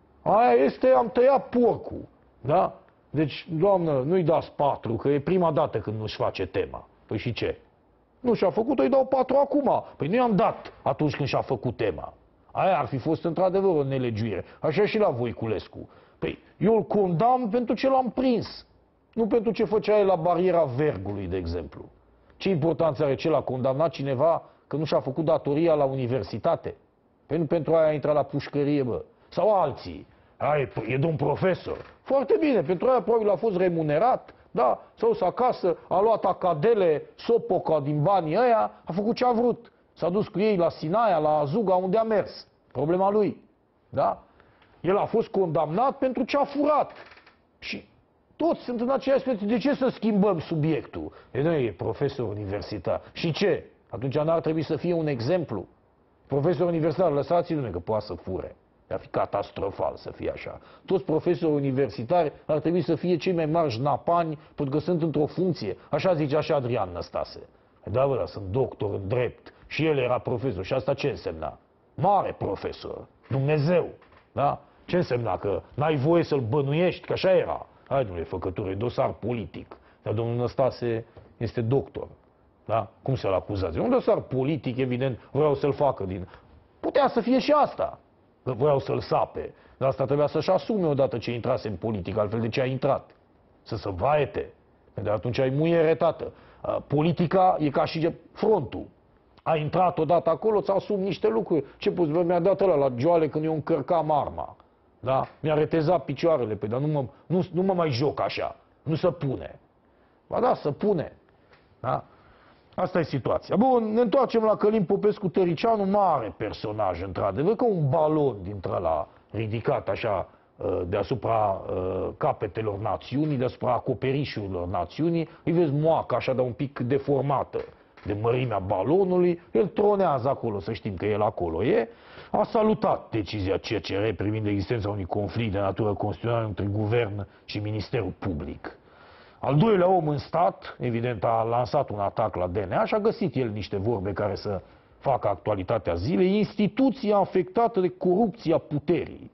Speaker 1: Aia este, am tăiat porcul. Da? Deci, doamnă, nu-i dați patru, că e prima dată când nu-și face tema. Păi și ce? Nu și-a făcut-o, îi dau patru acum. Păi nu i-am dat atunci când și-a făcut tema. Aia ar fi fost într-adevăr o nelegiuire. Așa și la Voiculescu. Păi eu îl condamn pentru ce l-am prins. Nu pentru ce făcea el la bariera Vergului, de exemplu. Ce importanță are ce l-a condamnat cineva că nu și-a făcut datoria la universitate? Păi nu pentru aia a intrat la pușcărie, bă. Sau alții. Aia e, e domn profesor. Foarte bine, pentru aia probabil a fost remunerat, da? Sau s-a acasă, a luat acadele, sopoca din banii ăia, a făcut ce a vrut. S-a dus cu ei la Sinaia, la Azuga, unde a mers. Problema lui. Da? El a fost condamnat pentru ce a furat. Și toți sunt în aceeași situație. De ce să schimbăm subiectul? E, nu, e profesor universitar. Și ce? Atunci n-ar trebui să fie un exemplu. Profesor universitar, lăsați-l că poate să fure. Ar fi catastrofal să fie așa. Toți profesorii universitari ar trebui să fie cei mai mari jnapani pentru că sunt într-o funcție. Așa zice așa Adrian Năstase. Da, bă, da, sunt doctor în drept. Și el era profesor. Și asta ce însemna? Mare profesor. Dumnezeu. Da? Ce însemna? Că n-ai voie să-l bănuiești? Că așa era. Hai, domnule, făcătură, e dosar politic. Dar domnul Năstase este doctor. Da? Cum să-l acuzați? E un dosar politic, evident, vreau să-l facă din... Putea să fie și asta. Că vreau să-l sape. Dar asta trebuia să-și asume odată ce intrase în politică, altfel de ce a intrat. Să se vaete. De atunci ai muiere, tată. Politica e ca și frontul. A intrat odată acolo, ți asumi niște lucruri. Ce poți, mi-a dat ăla la joale când eu încărcam arma. Da? Mi-a retezat picioarele, pe, dar nu mă, nu, nu mă mai joc așa. Nu se pune. Ba da, se pune. Da? Asta e situația. Bun, ne întoarcem la Călin Popescu Tăricianu, mare personaj, într-adevăr, că un balon dintre ăla ridicat așa deasupra capetelor națiunii, deasupra acoperișurilor națiunii, îi vezi moacă așa, dar un pic deformată de mărimea balonului, el tronează acolo, să știm că el acolo e. A salutat decizia C C R privind existența unui conflict de natură constituțională între guvern și Ministerul Public. Al doilea om în stat, evident, a lansat un atac la D N A și a găsit el niște vorbe care să facă actualitatea zilei, instituția afectată de corupția puterii.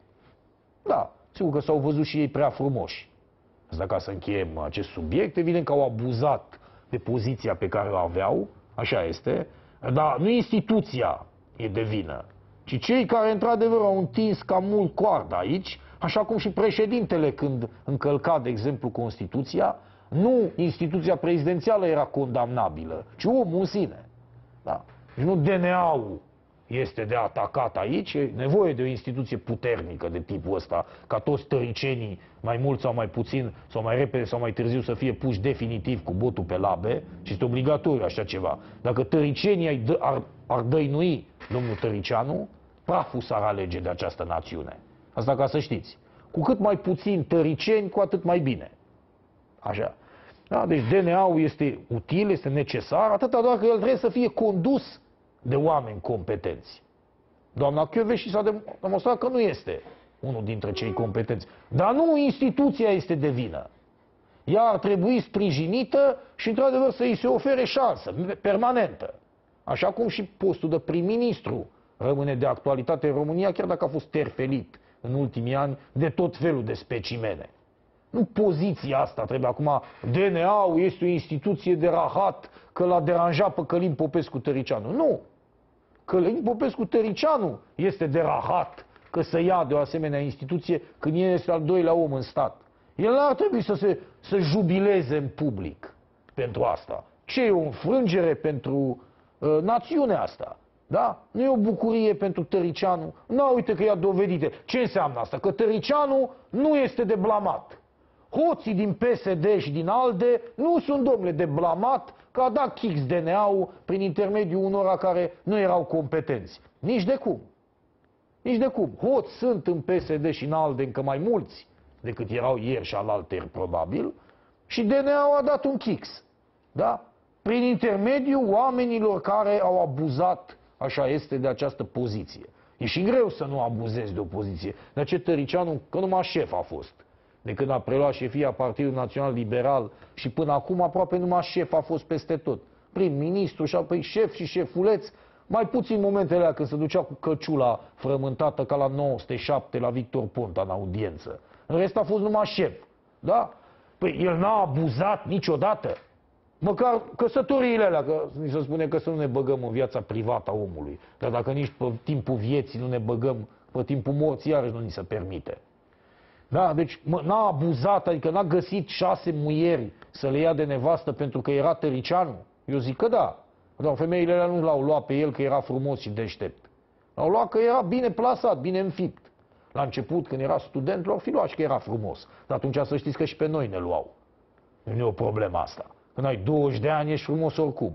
Speaker 1: Da, sigur că s-au văzut și ei prea frumoși. Asta ca să încheiem acest subiect, evident că au abuzat de poziția pe care o aveau, așa este, dar nu instituția e de vină, ci cei care într-adevăr au întins cam mult coarda aici, așa cum și președintele când încălca, de exemplu, Constituția, nu instituția prezidențială era condamnabilă, ci omul în sine. Da? Și nu D N A-ul este de atacat aici, e nevoie de o instituție puternică de tipul ăsta, ca toți tăricenii, mai mult sau mai puțin, sau mai repede sau mai târziu, să fie puși definitiv cu botul pe labe, și este obligatoriu așa ceva. Dacă tăricenii ar, ar dăinui domnul Tăricianu, praful s-ar alege de această națiune. Asta ca să știți. Cu cât mai puțin tăriceni, cu atât mai bine. Așa. Da? Deci D N A-ul este util, este necesar, atâta doar că el trebuie să fie condus de oameni competenți. Doamna Kövesi s-a demonstrat că nu este unul dintre cei competenți. Dar nu instituția este de vină. Ea ar trebui sprijinită și, într-adevăr, să îi se ofere șansă permanentă. Așa cum și postul de prim-ministru rămâne de actualitate în România, chiar dacă a fost terfelit în ultimii ani de tot felul de specimene. Nu poziția asta trebuie acum, D N A-ul este o instituție de rahat că l-a deranjat pe Călin Popescu Tăricianu. Nu! Călin Popescu Tăricianu este de rahat că să ia de o asemenea instituție când el este al doilea om în stat. El n-ar trebui să se să jubileze în public pentru asta. Ce e o înfrângere pentru uh, națiunea asta? Da? Nu e o bucurie pentru Tăricianu? Nu, uite că i-a dovedit. Ce înseamnă asta? Că Tăricianu nu este de blamat. Hoții din P S D și din ALDE nu sunt, domnule, de blamat că a dat chix D N A-ul prin intermediul unora care nu erau competenți. Nici de cum. Nici de cum. Hoți sunt în P S D și în ALDE încă mai mulți decât erau ieri și alaltăieri, probabil, și D N A-ul a dat un chix. Da? Prin intermediul oamenilor care au abuzat, așa este, de această poziție. E și greu să nu abuzezi de o poziție. Dar ce Tăricianu, că numai șef a fost. De când a preluat șefia Partidului Național Liberal și până acum aproape numai șef a fost peste tot. Prim-ministru și apoi șef și șefuleț, mai puțin momentele alea când se ducea cu căciula frământată ca la nouă sute șapte la Victor Ponta în audiență. În rest a fost numai șef. Da? Păi el n-a abuzat niciodată. Măcar căsătoriile alea, că ni se spune că să nu ne băgăm în viața privată a omului. Dar dacă nici pe timpul vieții nu ne băgăm, pe timpul morții iarăși nu ni se permite. Da, deci n-a abuzat, adică n-a găsit șase muieri să le ia de nevastă pentru că era Tăricianu. Eu zic că da. Dar femeile alea nu l-au luat pe el că era frumos și deștept. L-au luat că era bine plasat, bine înfipt. La început, când era student, l-au fi luat și că era frumos. Dar atunci să știți că și pe noi ne luau. Nu e o problemă asta. Când ai douăzeci de ani, ești frumos oricum.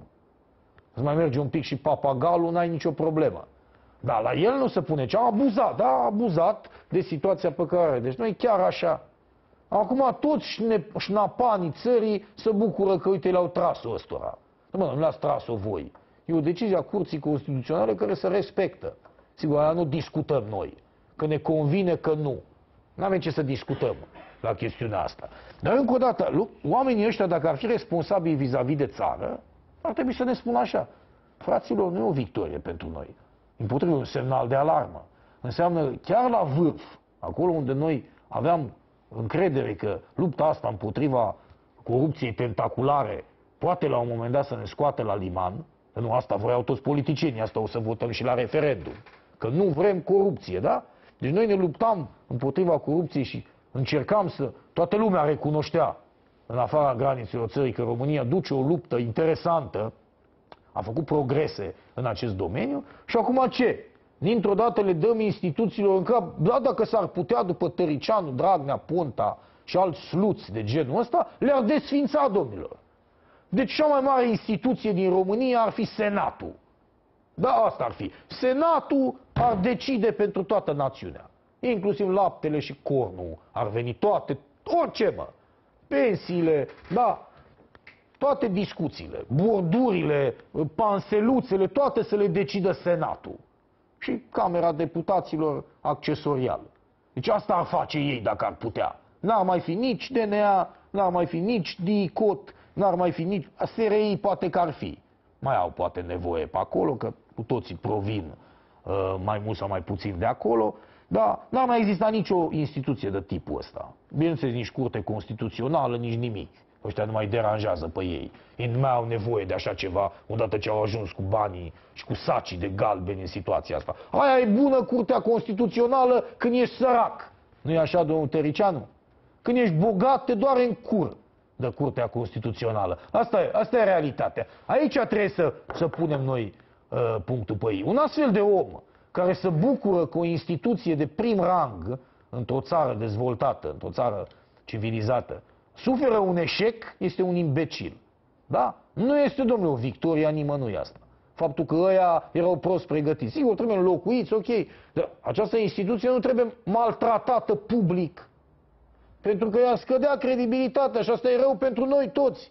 Speaker 1: Îți mai merge un pic și papagalul, n-ai nicio problemă. Dar la el nu se pune ce a abuzat, da, a abuzat de situația pe care are. Deci noi chiar așa. Acum toți șnapanii țării se bucură că, uite, le-au tras-o ăstora. Nu, nu le-ați tras-o voi. E o decizie a Curții Constituționale care se respectă. Sigur, aia nu discutăm noi. Că ne convine că nu. N-avem ce să discutăm la chestiunea asta. Dar încă o dată, oamenii ăștia, dacă ar fi responsabili vis-a-vis de țară, ar trebui să ne spună așa: fraților, nu e o victorie pentru noi. Împotrivă, un semnal de alarmă. Înseamnă chiar la vârf, acolo unde noi aveam încredere că lupta asta împotriva corupției tentaculare poate la un moment dat să ne scoată la liman, că nu asta voiau toți politicienii, asta o să votăm și la referendum, că nu vrem corupție, da? Deci noi ne luptam împotriva corupției și încercam să... Toată lumea recunoștea, în afara granițelor țării, că România duce o luptă interesantă, a făcut progrese în acest domeniu și acum ce? Dintr-o dată le dăm instituțiilor în cap, da, dacă s-ar putea după Tăricianu, Dragnea, Ponta și alți sluți de genul ăsta, le-ar desfința, domnilor. Deci cea mai mare instituție din România ar fi Senatul. Da, asta ar fi. Senatul ar decide pentru toată națiunea. Inclusiv laptele și cornul ar veni, toate, orice, mă. Pensiile, da, toate discuțiile, bordurile, panseluțele, toate să le decidă Senatul. Și Camera Deputaților accesorial. Deci asta ar face ei dacă ar putea. N-ar mai fi nici D N A, n-ar mai fi nici D I C O T, n-ar mai fi nici... S R I poate că ar fi. Mai au poate nevoie pe acolo, că cu toții provin uh, mai mult sau mai puțin de acolo, dar n-ar mai exista nicio instituție de tipul ăsta. Bineînțeles, nici curte constituțională, nici nimic. Ăștia nu mai deranjează pe ei. Ei nu mai au nevoie de așa ceva odată ce au ajuns cu banii și cu sacii de galbeni în situația asta. Aia e bună curtea constituțională când ești sărac. Nu e așa, domnul Tăricianu? Când ești bogat, te doare în cur de curtea constituțională. Asta e, asta e realitatea. Aici trebuie să, să punem noi uh, punctul pe ei. Un astfel de om care se bucură cu o instituție de prim rang într-o țară dezvoltată, într-o țară civilizată, suferă un eșec, este un imbecil. Da? Nu este, domnule, o victorie a nimănui asta. Faptul că ăia erau prost pregătiți. Sigur, trebuie înlocuiți, ok, dar această instituție nu trebuie maltratată public. Pentru că ea scădea credibilitatea și asta e rău pentru noi toți.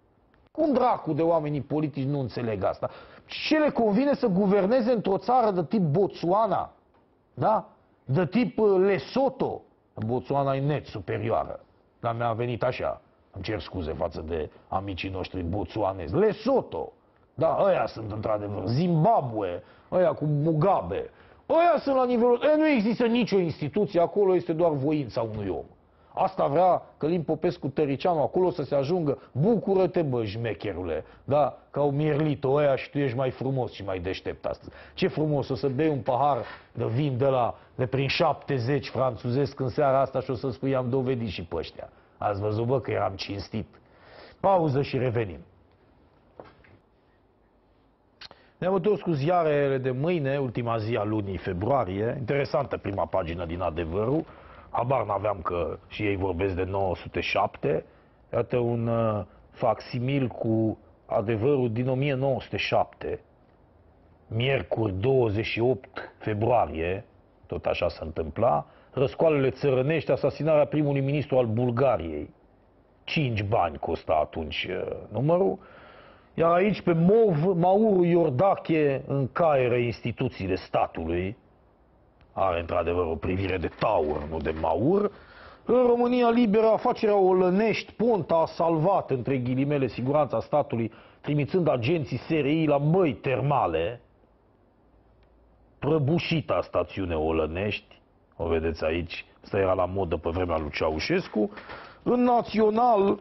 Speaker 1: Cum dracu de oamenii politici nu înțeleg asta? Ce le convine să guverneze într-o țară de tip Botswana? Da? De tip Lesotho? Botswana e net superioară. Dar mi-a venit așa. Îmi cer scuze față de amicii noștri botswanezi. Lesotho. Da, ăia sunt într-adevăr. Zimbabwe. Ăia cu Mugabe. Ăia sunt la nivelul... E, nu există nicio instituție acolo, este doar voința unui om. Asta vrea Călin Popescu Tăricianu, acolo să se ajungă. Bucură-te, bă, șmecherule, da? Că au mierlit-o ăia și tu ești mai frumos și mai deștept astăzi. Ce frumos, o să bei un pahar de vin de la, de prin șaptezeci franțuzesc în seara asta și o să spui, am dovedit și pe ăștia. Ați văzut, bă, că eram cinstit. Pauză și revenim. Ne-am întors cu ziarele de mâine, ultima zi a lunii februarie. Interesantă prima pagină din Adevărul. Habar n-aveam că și ei vorbesc de nouă sute șapte. Iată un uh, facsimil cu Adevărul din o mie nouă sute șapte. Miercuri douăzeci și opt februarie, tot așa se întâmpla, răscoalele țărănești, asasinarea primului ministru al Bulgariei. Cinci bani costa atunci numărul. Iar aici, pe Mov, Mauru Iordache încaieră instituțiile statului. Are într-adevăr o privire de taur, nu de maur. În România liberă, afacerea Olănești, Ponta a salvat, între ghilimele, siguranța statului, trimițând agenții S R I la măi termale. Prăbușita stațiune Olănești, o vedeți aici, asta era la modă pe vremea lui Ceaușescu. În Național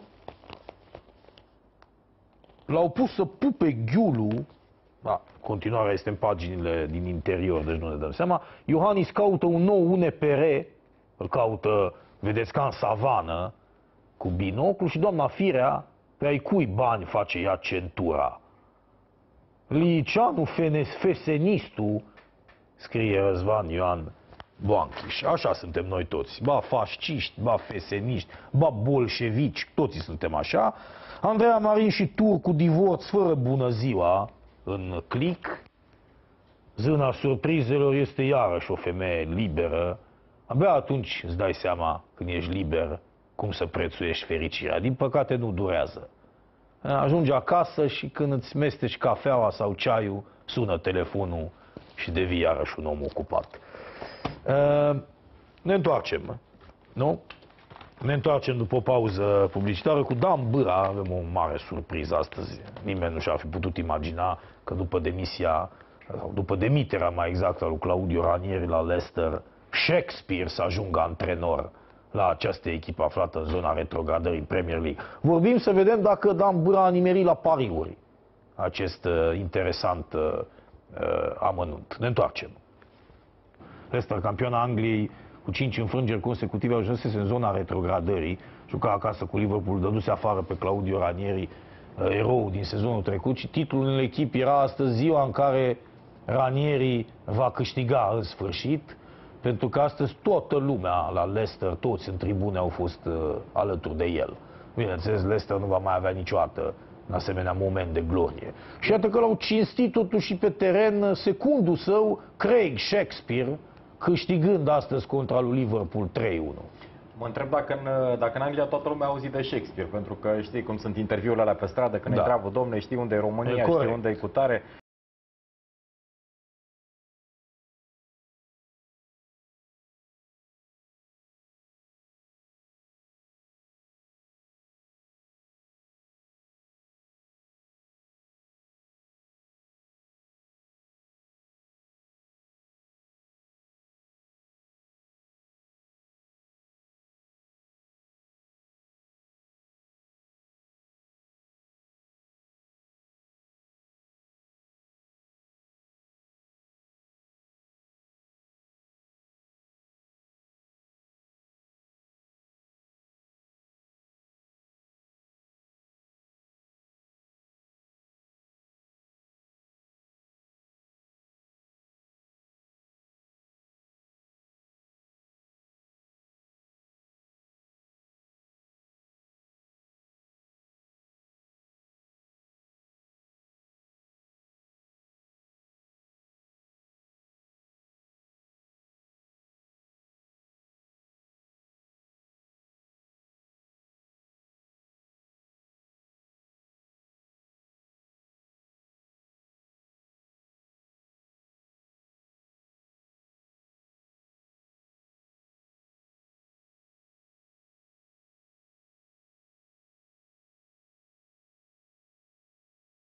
Speaker 1: l-au pus să pupe Ghiulu. Da, continuarea este în paginile din interior, deci nu ne dăm seama. Iohannis caută un nou U N P R, îl caută, vedeți, ca în savană, cu binoclu, și doamna Firea, pe ai cui bani face ea centura. Liceanu Fesenistu, scrie Răzvan Ioan Boanchiș. Așa suntem noi toți. Ba fasciști, ba feseniști, ba bolșevici, toții suntem așa. Andreea Marin și Turcu divorț fără bună ziua în click. Zâna surprizelor este iarăși o femeie liberă. Abia atunci îți dai seama, când ești liber, cum să prețuiești fericirea. Din păcate nu durează. Ajungi acasă și când îți mesteci cafeaua sau ceaiul, sună telefonul și devii iarăși un om ocupat. Ne întoarcem, nu? Ne întoarcem după o pauză publicitară cu Dan Bâra. Avem o mare surpriză astăzi. Nimeni nu și-ar fi putut imagina că după demisia, sau după demiterea mai exact a lui Claudio Ranieri la Leicester, Shakespeare să ajungă antrenor la această echipă aflată în zona retrogradării în Premier League. Vorbim să vedem dacă Dan Bâra a nimerit la pariuri acest uh, interesant uh, uh, amănunt. Ne întoarcem. Leicester, campiona Angliei, cu cinci înfrângeri consecutive, ajunsese în zona retrogradării, juca acasă cu Liverpool, dăduse afară pe Claudio Ranieri, erou din sezonul trecut, și titlul în echipă era astăzi ziua în care Ranieri va câștiga în sfârșit, pentru că astăzi toată lumea la Leicester, toți în tribune au fost uh, alături de el. Bineînțeles, Leicester nu va mai avea niciodată în asemenea moment de glorie. Și iată că l-au cinstit totuși și pe teren secundul său, Craig Shakespeare, câștigând astăzi contra lui Liverpool trei unu.
Speaker 2: Mă întreb dacă în, dacă în Anglia toată lumea a auzit de Shakespeare, pentru că știi cum sunt interviurile alea pe stradă, când da. Întreabă, domne, știi unde e România, știi unde e cutare.